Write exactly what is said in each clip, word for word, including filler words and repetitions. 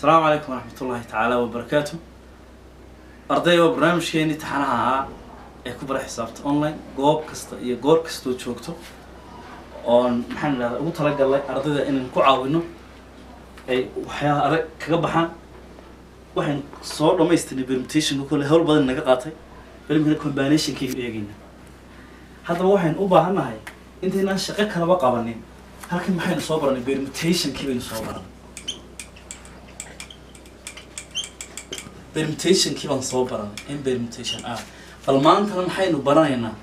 السلام عليكم ورحمة الله تعالى وبركاته. أرضي وبرنامج كيني تحنها يكبر حسابت أونلاين جوب كست يجور كستو شوكتو on محل وطلق الله أرضي إن كعاونو أي وحياة أرك كجبحان وحين صار لما يستني برمتيشن وكل هول بدل نقاطي بلمن كومبانيشن كيف يجينا هذا وحين أوبا هناي أنت هنا شقك هلا بقى بني هلكن محل صبرني برمتيشن كيف يصبرني permutation كيف نصوبرنا إن permutation آه فالمانتنا محينو برانينا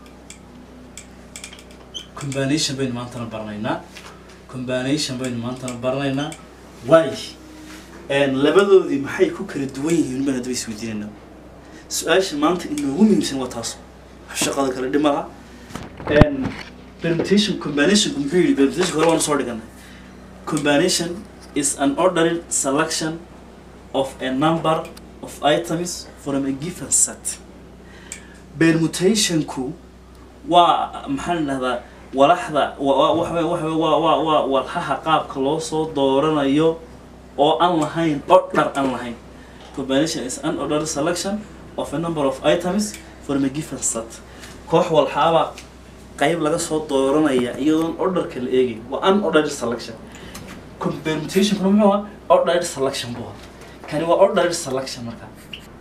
combination بين مانتنا برانينا combination بين مانتنا برانينا واي إن لبدو ذي محي كوكر الدوين من هدوي سويديننا سؤالش مانت إنه هو ممكن وتاصل الشقة ذكر الدماغ إن permutation combination كمفيري permutation هو أنا صار لكنا combination is an ordered selection of a number of items from a given set. Permutation ku wa محل هذا ولحظة و و و و و و والحها قاب كلوسو دورانيو أو unline order unline. Combination is an ordered selection of a number of items from a given set. كوح والحابة قيب لغا سو دورانيا يدون order كالإيجي و unordered selection. Permutation كنو هو ordered selection بوه. كان هو ordered selection مركا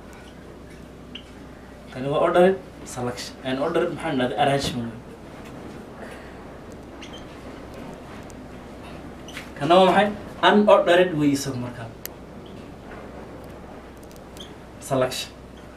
كان هو ordered selection and ordered محل هذا arrangement كان هو محل unordered ويسمى مركا selection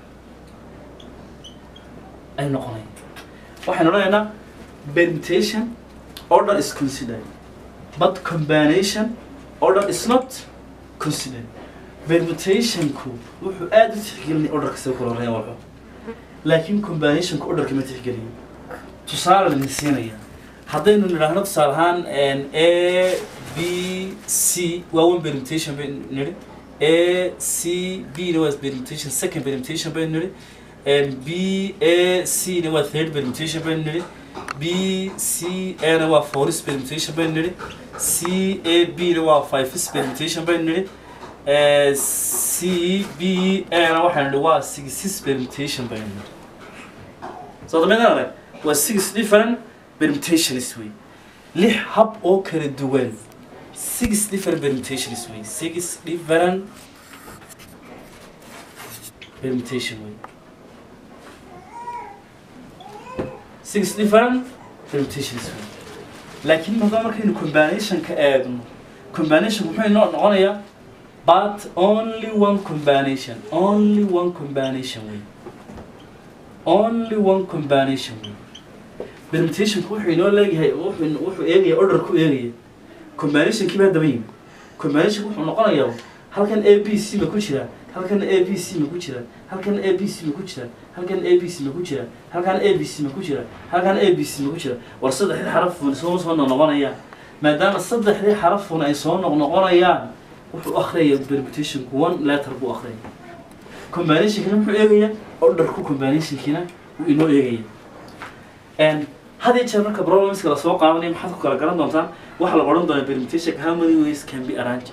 أي نقطة واحد نقول هنا permutation order is considered but combination order is not considered. permutation ku wuxuu aad u tixgelin order kasta ku horeeyo wuxuu laakiin combination ku order kama tixgelin tusaale la siinaya hadaynu niraahdo tusaale ahaan a b c waa one permutation bay niri a c b waa permutation second permutation bay niri b a c waa third permutation bay niri b c a waa fourth permutation bay niri c a b waa fifth permutation bay niri Uh, C, B, and I had was six permutation by so the matter was six different permutations we. Lih hab oker duel. Six different permutations we. Six different permutation we. Six different permutations we. لكن ما دام كأنه combination كأبن combination ممكن نوع نوعية but only one combination, only one combination way. Only one combination way. Permutation كوح إنه لاقي هاي وح إنه وح إيجي order كو إيجي. Combination كيف هذا مين؟ Combination كوح نقول ياو. هل كان A B C مكوشرة؟ هل كان A B C مكوشرة؟ هل كان A B C مكوشرة؟ هل كان A B C مكوشرة؟ هل كان A B C مكوشرة؟ هل كان A B C مكوشرة؟ والصدق هذا حرف ونسون صون نقول يا. ما دام الصدق هذا حرف ونسون نقول يا. وحو أخرية permutation كون لا تربو أخرية combination كنا محو إيجايا order كو combination كنا وإنو إيجايا and هذا يتشار مركا problems كلا سوق عاملين محاكو كلا قران دونتان وحلا قران دونا permutation how many ways can be arranged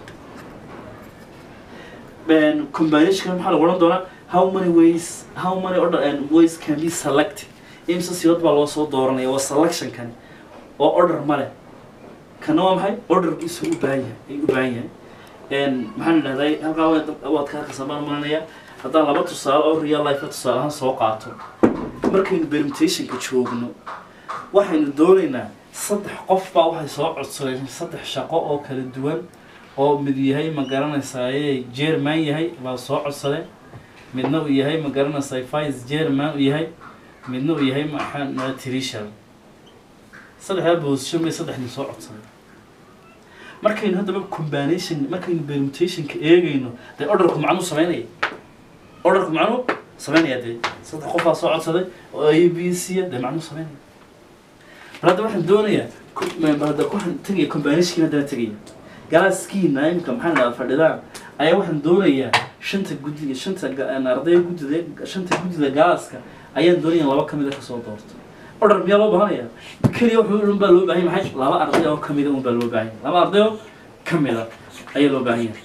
and combination كنا محالا قران دونا how many ways how many order and ways can be selected إمسا سيوت بالو سو دورنا يوا selection كان أو order ماله كانوا محي order بيسو أبايا أبايا إن محل هذي هل قاوي أود كارك سبان منايا هذا لبض تصال أو real life تصال هن سوقاته مركين permutation كتشوفنه واحد دولنا صدح قفة واحد سوق عصرين صدح شقاء أو كالدول أو مدي هاي مقارنة ساي جيرمان يهاي بسوق عصرين من نوع يهاي مقارنة ساي فايز جيرمان يهاي من نوع يهاي محل تريشل صدح هذا بوزشون صدح نسوق عصرين markaynu hadaba combination markaynu permutation ka eegayno de orderku macnu sameynay orderku macnu sameynay de saddex qof soo codsaday oo A B C de macnu sameynay barada waxaan doonayaa barada ku han tagay combination ka tagay galaaskiina imka maxaan la fadhidaa ayaa waxaan doonayaa shanta gudiga shanta arday gudida shanta gudida galaaska ayaan doonayaa laba kamid ah ka soo doorto order miyaa loo baahanaya kaliya wuxuu u baa loo baahan yahay laba arday oo kamid ah u baa loo baahan yahay laba arday oo kamid ah ayaa loo baahan yahay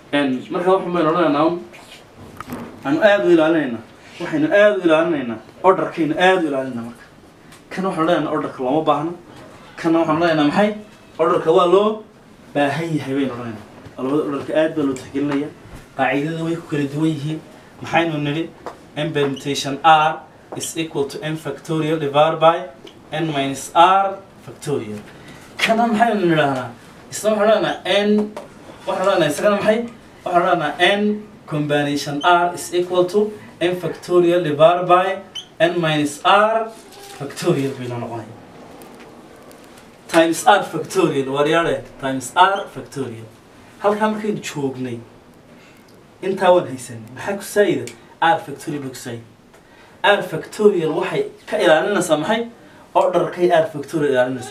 إن مركب واحد من رأينا نام أنا قاعد ويل علينا وحين قاعد ويل علينا order كين قاعد ويل علينا مركب كانوا حنا order كلام بعنا كانوا حنا محي order كوالو باهي هبين رأينا الله order كقاعد بلو تحكيلنا يا قاعدة ويك كل دويه محين ونري n permutation r is equal to n factorial divided by n minus r factorial كنا محي ونرينا استوى حنا n وحنا نسكنا محي وحنا n combination r is equal to n factorial divided by n minus r factorial بيننا نقول times r factorial ورياله times r factorial هل كم كين تشوقني انت وين هيسن محك سيد r factorial بك سيد r factorial وحي كإلى سامحي order كي r factorial إلى لنا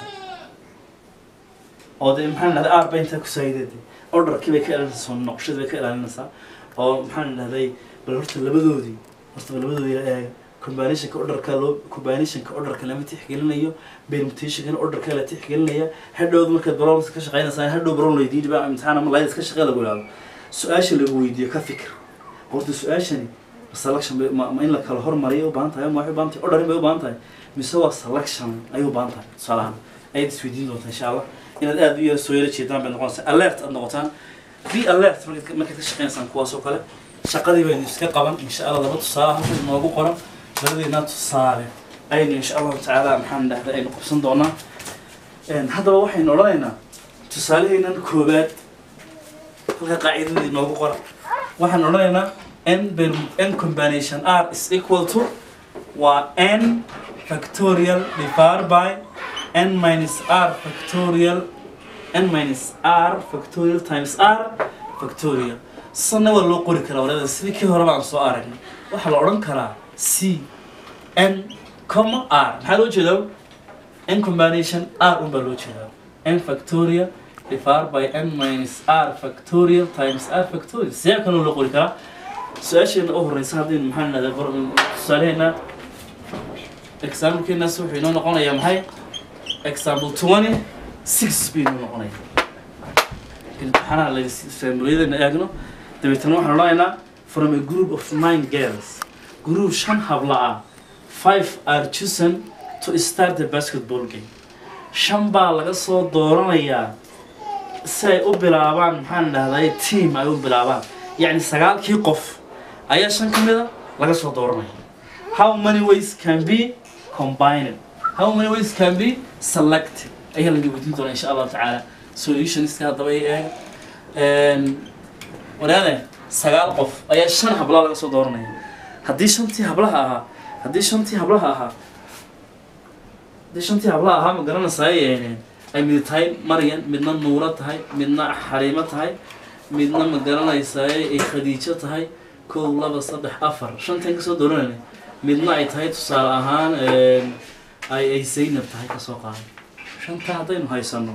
أو ده محن هذا r بين تك سيد order كي بك إلى سون نقش بك إلى لنا أو محن هذا بالورث اللي بدودي ورث اللي بدودي combination order كلو combination order كلام تحكي لنا يو permutation كان order كلا تحكي لنا يا هذا مركز برامج كشغالين صاير هذا برامج جديد بقى امتحان ما لايس كشغال أقول هذا سؤال اللي هو يدي كفكر هو سؤال شني selection ما ما إن لك الهور مريه وبانتها يوم واحد بانتها order ما بانتها مسوا selection أيوه بانتها صلاة أيد سويدين دوت إن شاء الله إن الأدب يسوي شيء تام بنقص alert النقطان في alert ما كنت كشغالين سان كواس وكله شقدي بين نفسك قبل إن شاء الله ضبط الصلاة هم الموضوع قرن بلدي نات الصالح أين إن شاء الله تعالى محمد هذا أين قبسن دونا إن هذا واحد نورينا تصالحنا الكوبات كلها قاعدة دي موضوع قرن واحد نورينا n n combination r is equal to و n factorial divided by n minus r factorial n minus r factorial times r factorial صنع ولا قولي كلا ولا سيدي كي هرب عن سؤالنا واحد الأورن كلا c n comma r حلو جدا n combination r وبلو جدا n factorial divided by n minus r factorial times r factorial سيا كانوا ولا قولي كلا سؤال شيء أوه الرئيس هذين محلنا ذا بر سؤالنا example كنا سوي نو نقولنا يوم هاي example twenty-six بينو نقولنا كنت حنا اللي سنريد نأجنو تبيتنو حنا لنا from a group of nine girls group شن حبلا five are chosen to start the basketball game شن بالغ صو دورنا يا سي أبلابان محلنا هذا team أيو بلابان يعني سجال كي قف أي شن كمية لقى صو دورنا how many ways can be combined how many ways can be selected أيه اللي جبتين إن شاء الله تعالى solutions كهذا طبيعي وهذا سجال قف أي شن حبلا لقى صو دورنا هدي شنتي حبلها هدي شنتي حبلها هدي شنتي حبلها ما قرنا ساي يعني أي من تاي مريم منا نورة هاي منا حريمة هاي منا ما قرنا يساي أي خديجة هاي كل لبس صدح أفر شنتي كسو دورنا منا أي تاي تصار أهان أي أي زينب تاي كسوقها شنتي هذين هاي سنو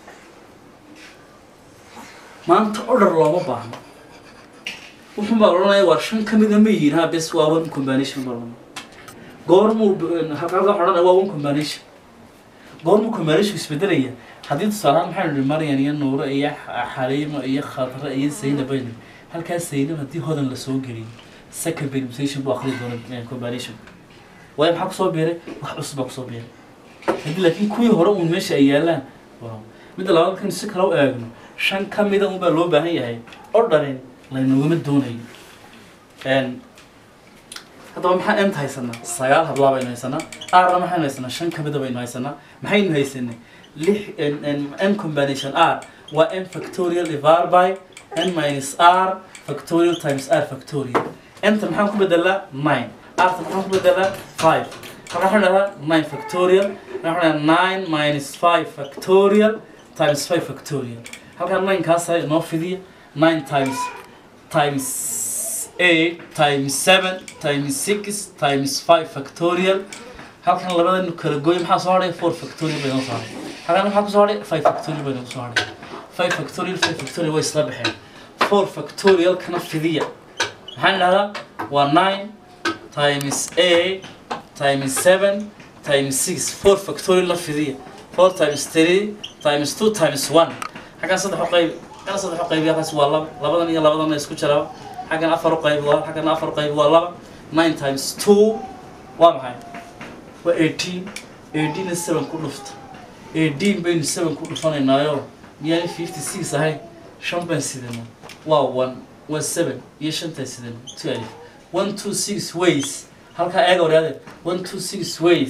ما أنت order الله ما بعهم وهم بقولنا ورشان كمية مية بس واون combination بقولنا قارمو هكذا حرنا واون combination قارمو combination بسبدرية حديث صراحة محل المريان يا نور يا حريم يا خاطر يا زينب بين هل كان زينب هدي هذا اللي سوقري second permutation بآخر دون combination وين حق صوبيره وحبس بق صوبيره هدي لكن كوي هرب ومشي أيالنا واو مثل هذا كان سكروا أجمع شان كمية مو بلو بهاي هاي ordering لأنه قمت دوني إن هذا ما حن أنت هاي سنة الصيال هبلا بين هاي سنة آر ما حن هاي سنة شن كبدا بين هاي سنة ما حين هاي سنة ليه إن إن إن combination R و N factorial divided by N minus R factorial times R factorial أنت ما حن كبدا nine R ما حن كبدا five ما حن لها nine factorial ما حن nine minus five factorial times five factorial هل كان nine كاسة نوفيدية nine times times eight times seven times six times five factorial هل كان لبدا كلا جوي محا صاري four factorial بينو صاري هل كان محا صاري five factorial بينو صاري five factorial five factorial ويسلا بحين four factorial كان فيديا محل هذا و nine times eight times seven times six four factorial فيديا four times three times two times one هل كان صدق قيب كان صدح قيب يقاس والله لبضن يلا لبضن يسكت شراب حقنا أفر قيب والله حقنا أفر قيب والله nine times two وام هاي و eighteen eighteen is seven كل فت eighteen بين seven كل فن النايو يعني fifty-six هاي شامبين سيدنا واو one و seven يشنت سيدنا two ألف one two six ways هل كا أجا ورياده one two six ways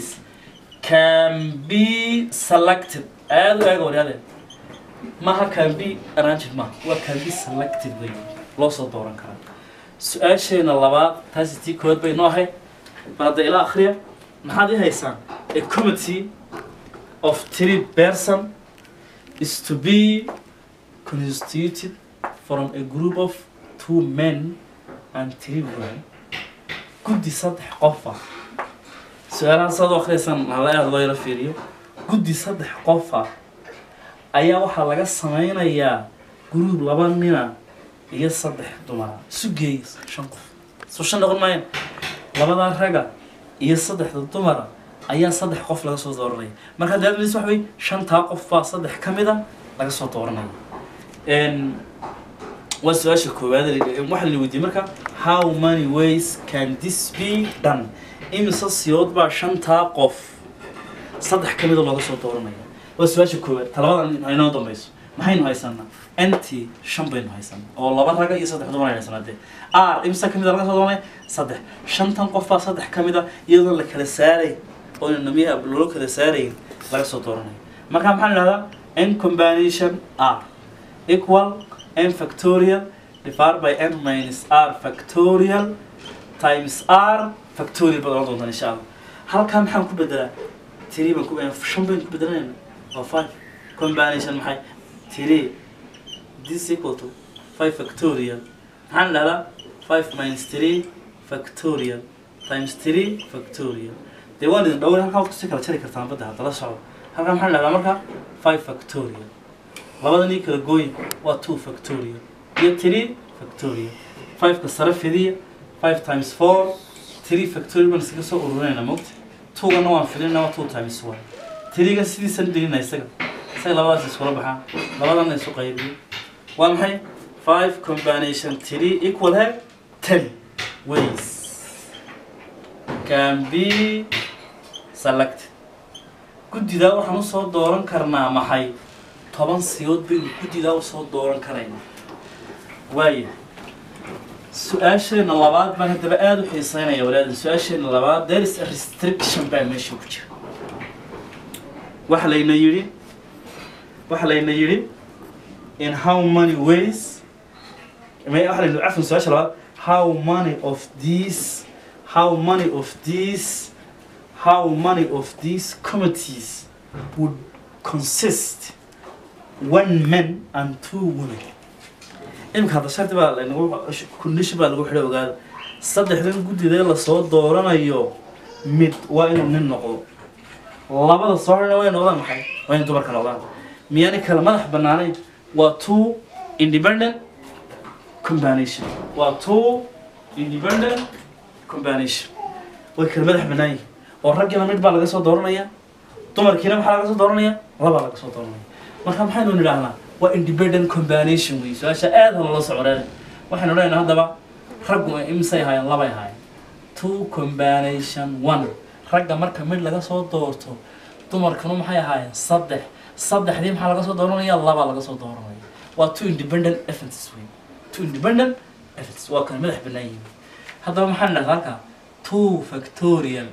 can be selected أجا أجا ورياده ما can be arranged ما و can be selected way لو صدورن كلام سؤال شيء نلبا تاسيتي كود بينوه بعد إلى آخره نحدي هيسان a committee of three person is to be constituted from a group of two men and three women قد صدح قفة سؤال صدق خيسان على الله يرفيريو قد صدح قفة أيها وحلاقة سمعين أيها جروب لبننا هي صدح دماء سجى شنقف سوشن نقول معين لبنا الرجع هي صدح الدماء أيها صدح قف لقى صوت دورني ما كان دائما يسمح بي شن تقف صدح كمدا لقى صوت دورني إن والسؤال الكوباد اللي واحد اللي ودي مركا how many ways can this be done إيه مثل سيود بع شن تقف صدح كمدا لقى صوت دورني والسؤال الكوباد طلبنا هنا ضميس ما هي نهايسنا أنت شامبين نهايسنا أو لبنا رجع يصدح دماء نهايسنا ده آر إمسك كمدا لقى صوت دورني صدح شن تنقف صدح كمدا يلا لك الساري أو النمية بلوك الساري لقى صوت دورني ما كان محل هذا n combination r equal n factorial divided by n minus r factorial times r factorial بدل إن شاء الله هل كان محل كبدرة تري من كوب شامبين كبدرين أو five combination محي تري this equal to five factorial هل هذا five minus three factorial times three factorial ده واحد الأول هل كان تسكر شركة ثانية بدها ثلاث صعب هل كان محل هذا مركا five factorial لبعضني كده جوي و two factorial هي three factorial five كسرف في دي five times four three factorial بس كسر قروننا موت two كنا وانفرين نوا two times one three كسيدي سندين نيسك سي لبعض سكورة بحا لبعضنا يسوق يبي وامحي five combination three equal هاي ten ways can be selected قد دا waxaan soo dooran karnaa maxay toban siyood bay gudida u soo dooran karayna way su'aasheena labaad baan hadaba aad u xiiseynaya walaal su'aasheena labaad there is a restriction baa meesha ku jira waxa layna yiri waxa layna yiri in how many ways ma waxa layna afan su'aasha labaad how many of these how many of these how many of these committees would consist one man and two women إمك هذا شرط بقى لأنه كلش بقى لو حلو قال صدق لين جودي ده لصوت دورنا يو ميت وين من النقو والله بدل صارنا وين ولا محي وين تبارك الله مياني كلمة بناني و two independent combination و two independent combination وكلمة بناني والرجل ميت بقى لقى صوت دورنا يا تمر كنا محل لقى صوت دورنا يا لا بقى لقى صوت دورنا marka maxaynu nidhahnaa waa independent combination wey su'aasha aad la socodaan waxaynu leenahay hadaba raggu imsay hayaan laba yahay two combination one ragga marka mid laga soo doorto dumarkana maxay ahaayeen saddex saddexdii maxaa laga soo dooranayaa laba laga soo dooranaya waa two independent effects wey two independent effects waa kan madax banaan hadaba maxaan nidhahnaa halka two factorial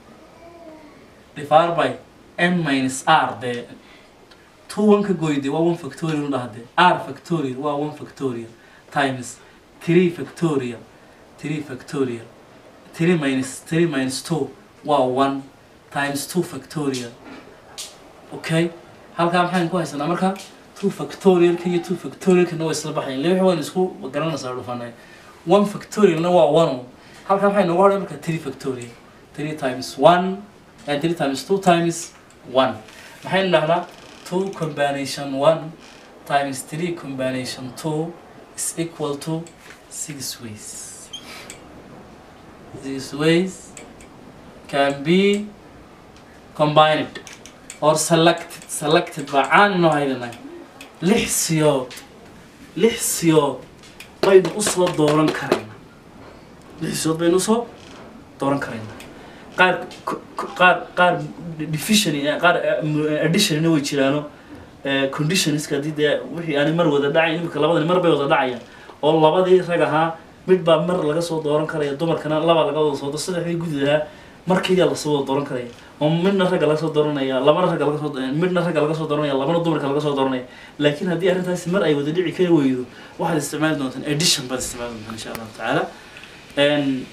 divided by n minus r de two one كجويدي و one factorial ده هذا r factorial و one factorial times three factorial three factorial three minus three minus two و one times two factorial okay هل كان حين كويس أنا مركا two factorial كي two factorial كنا ويسلب حين ليه هو نسكو وقرنا صار فانا one factorial نوا one هل كان حين نوارد مركا three factorial three times one and three times two times one حين نحنا two combination one times three combination two is equal to six ways. These ways can be combined or selected. Selected by عن نوعين لح سيود lix siyood baynu usoo dooran karaynaa lix siyood baynu usoo dooran karaynaa qaar qaar qaar division qaar addition way jiraano conditions ka did wixii aan mar wada dhacay imika labadani mar bay wada dhacayaan oo labadii rag ahaa mid baa mar laga soo dooran karaya dumarkana laba laga wada soo dooran saddexdii gudaha markii la soo wada dooran karaya oo midna rag laga soo dooranaya labana rag laga soo midna rag laga soo dooranaya labana dumarka laga soo dooranaya laakiin haddii arrintaasi mar ay wada dhici kari weydo waxaad isticmaali doontaan addition baad isticmaali doontaan insha Allah taala een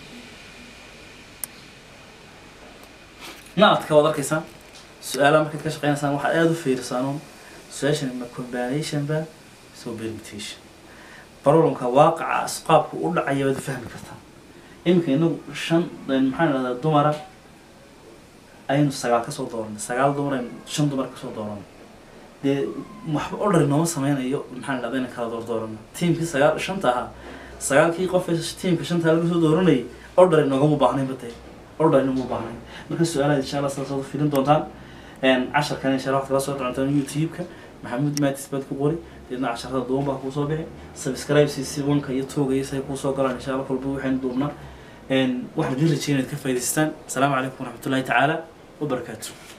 naadka wada arkaysan su'aalaha markaad ka shaqeynaysaan waxa aad u fiirsaano su'aashan ma combination ba so permutation barolonka waaqaca asqaabku u dhacay wada fahmi kartaa imika inuu shan maxaan radaa dumara aynu sagaal ka soo dooran sagaal dumar aynu shan dumar ka soo dooran de waxba order nooma sameynayo maxaan radaa in kala door dooran teamkii sagaal shanta aha sagaalkii qof ee teamka shanta laga soo dooranay order noogama baahnayn batay order inuu baahnay marka su'aalaha insha Allah soo fiirin doontaan een cashar kan insha Allah kala soo doontaan YouTube-ka maxamuud maatis bad ku qori deedna casharada doon baa ku soo bixi subscribe si si wanka iyo tooga iyo say ku soo galaan insha Allah kulbu waxaan doonaa een waxaan idin rajeynayaa ka faa'iideystaan. Assalaamu calaykum wa rahmatullahi ta'ala wa barakatuh.